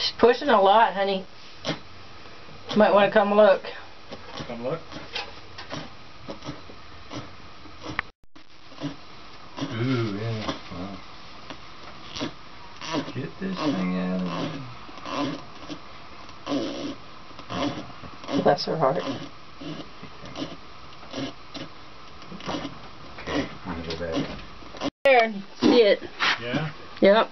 She's pushing a lot, honey. You might want to come look. Come look. Ooh, yeah. Wow. Get this thing out of there. Bless her heart. Okay, I'm gonna go back. There, see it. Yeah? Yep.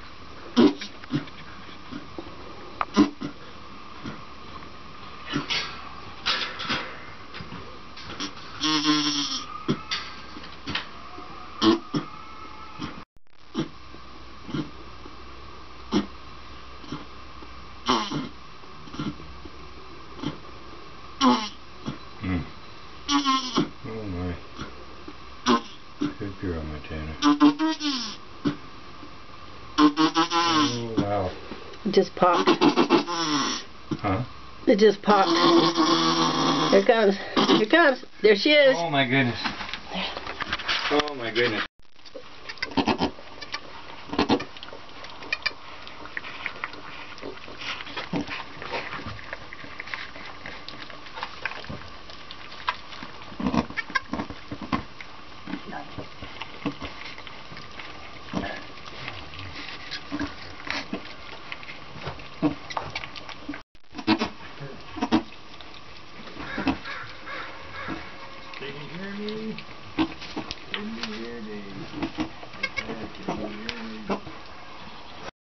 Oh my. Good girl, Montana. Oh wow. It just popped. Huh? It just popped. Here it comes. Here it comes. There she is. Oh my goodness. Oh my goodness.